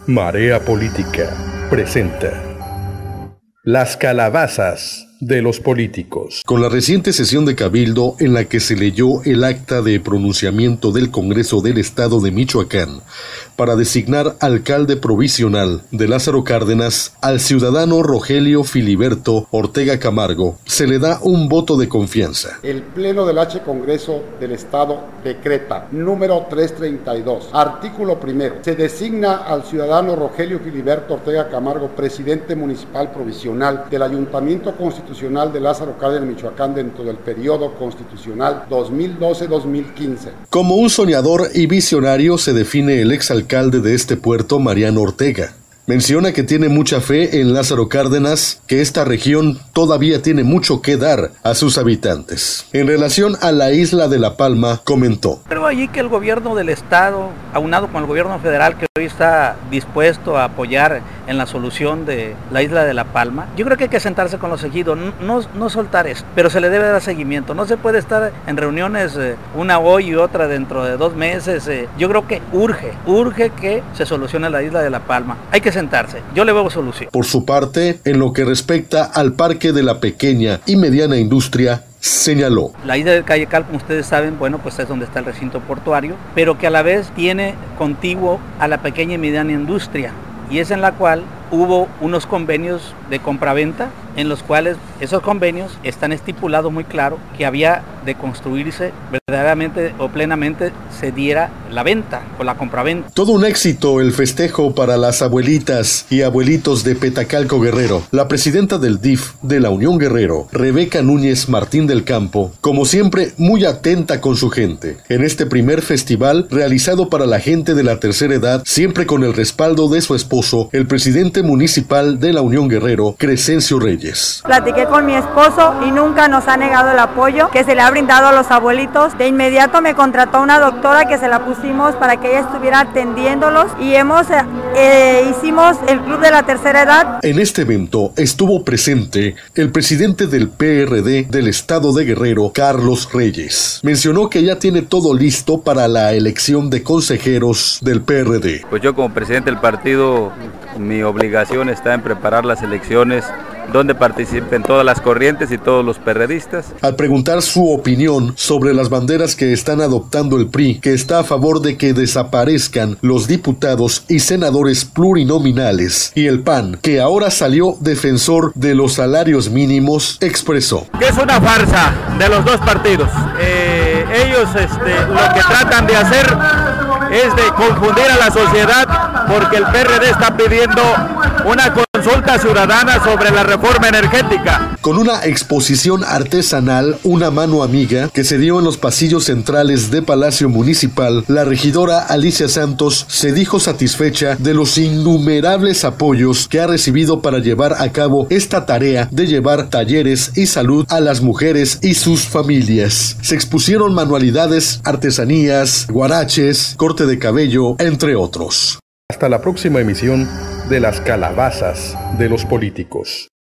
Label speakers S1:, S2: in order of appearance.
S1: Marea Política presenta Las calabazas de los políticos.
S2: Con la reciente sesión de Cabildo en la que se leyó el acta de pronunciamiento del Congreso del Estado de Michoacán para designar alcalde provisional de Lázaro Cárdenas al ciudadano Rogelio Filiberto Ortega Camargo, se le da un voto de confianza.
S3: El Pleno del H. Congreso del Estado decreta, número 332, artículo primero, se designa al ciudadano Rogelio Filiberto Ortega Camargo presidente municipal provisional del Ayuntamiento Constitucional de Lázaro Cárdenas, Michoacán, dentro del periodo constitucional 2012-2015.
S2: Como un soñador y visionario se define el exalcalde de este puerto, Mariano Ortega. Menciona que tiene mucha fe en Lázaro Cárdenas, que esta región todavía tiene mucho que dar a sus habitantes. En relación a la isla de La Palma, comentó:
S4: Creo allí que el gobierno del estado, aunado con el gobierno federal, que hoy está dispuesto a apoyar en la solución de la isla de La Palma, yo creo que hay que sentarse con los ejidos, no soltar esto, pero se le debe dar seguimiento. No se puede estar en reuniones una hoy y otra dentro de 2 meses. Yo creo que urge que se solucione la isla de La Palma. Hay que sentarse, yo le veo solución.
S2: Por su parte, en lo que respecta al Parque de la Pequeña y Mediana Industria, señaló:
S4: La isla del Callecal, como ustedes saben, bueno, pues es donde está el recinto portuario, pero que a la vez tiene contiguo a la pequeña y mediana industria, y es en la cual hubo unos convenios de compraventa, en los cuales esos convenios están estipulados muy claro que había de construirse verdaderamente o plenamente se diera la venta o la compraventa.
S2: Todo un éxito el festejo para las abuelitas y abuelitos de Petacalco, Guerrero. La presidenta del DIF de la Unión Guerrero, Rebeca Núñez Martín del Campo, como siempre muy atenta con su gente. En este primer festival realizado para la gente de la tercera edad, siempre con el respaldo de su esposo, el presidente municipal de la Unión Guerrero, Crescencio Reyes.
S5: Platiqué con mi esposo y nunca nos ha negado el apoyo que se le ha brindado a los abuelitos. De inmediato me contrató una doctora que se la pusimos para que ella estuviera atendiéndolos y hicimos el Club de la Tercera Edad.
S2: En este evento estuvo presente el presidente del PRD del estado de Guerrero, Carlos Reyes. Mencionó que ya tiene todo listo para la elección de consejeros del PRD.
S6: Pues yo, como presidente del partido, mi obligación está en preparar las elecciones donde participen todas las corrientes y todos los perredistas.
S2: Al preguntar su opinión sobre las banderas que están adoptando el PRI, que está a favor de que desaparezcan los diputados y senadores plurinominales, y el PAN, que ahora salió defensor de los salarios mínimos, expresó:
S7: que es una farsa de los dos partidos. Ellos lo que tratan de hacer es de confundir a la sociedad, porque el PRD está pidiendo una consulta ciudadana sobre la reforma energética.
S2: Con una exposición artesanal, una mano amiga, que se dio en los pasillos centrales de Palacio Municipal, la regidora Alicia Santos se dijo satisfecha de los innumerables apoyos que ha recibido para llevar a cabo esta tarea de llevar talleres y salud a las mujeres y sus familias. Se expusieron manualidades, artesanías, guaraches, corte de cabello, entre otros.
S1: Hasta la próxima emisión de Las calabazas de los políticos.